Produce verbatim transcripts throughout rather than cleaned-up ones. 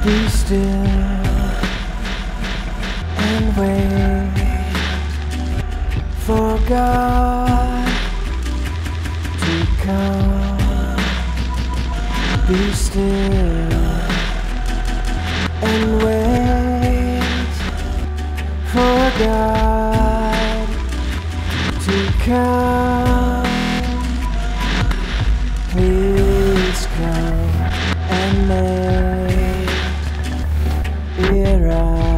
Be still and wait for God to come. Be still and wait for God to come. Please come and make it right.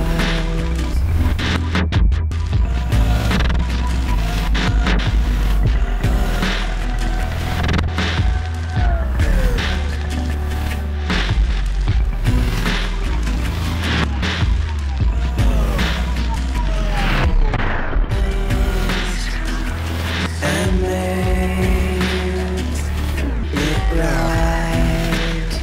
And make it right.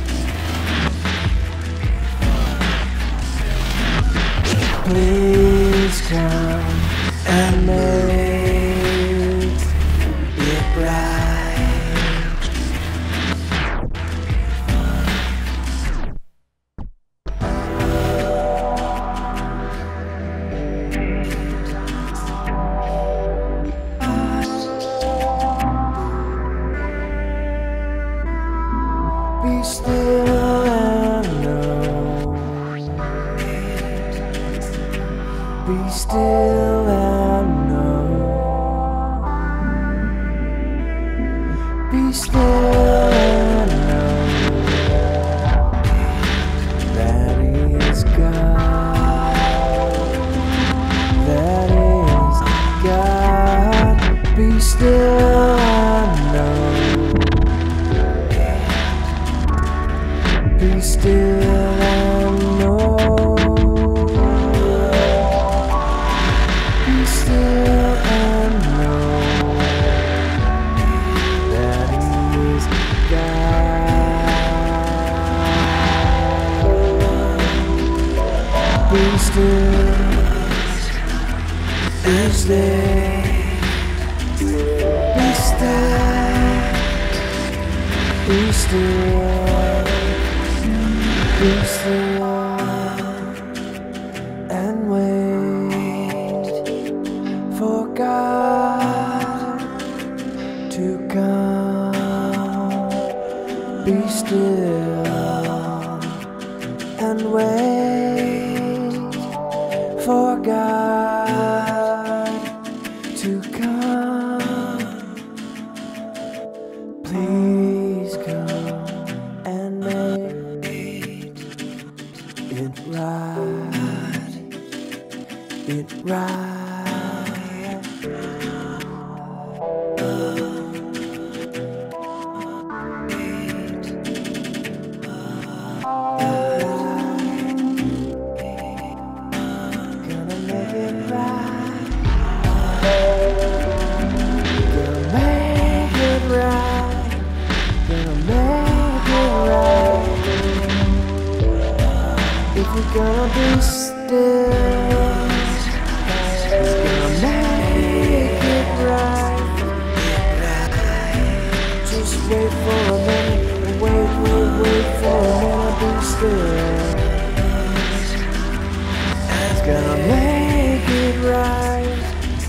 Please come and make it right. Be still and know. Be still and know. Be still and know that is God. That is God. Be still and know. Be still and know. Be still and know that He is God. Be still, be still, be still, be still. Be still and wait for God to come. Be still and wait for God to come. Please come and make it right, it right. Gonna make it right. Gonna make it right. Gonna make it right. If you're gonna be still, it's gonna make it right. Just wait for a minute, wait, wait, wait for a minute, be still. It's gonna make it right.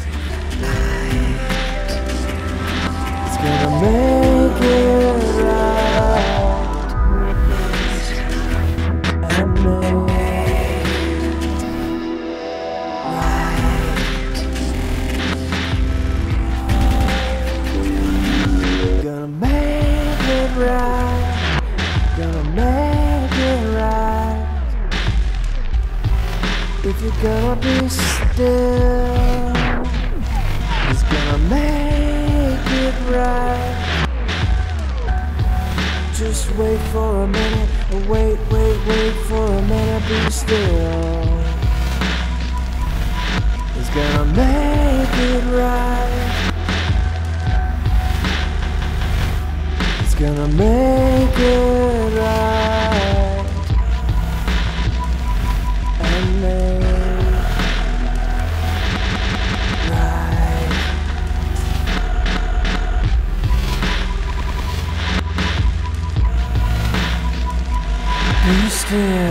It's gonna make it right. And make right, gonna make it right. If you're gonna be still, it's gonna make it right. Just wait for a minute, wait, wait, wait for a minute, be still. It's gonna make it right. Gonna make it right and make right. Be still.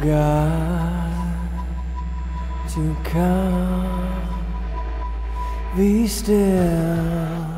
God to come. Be still.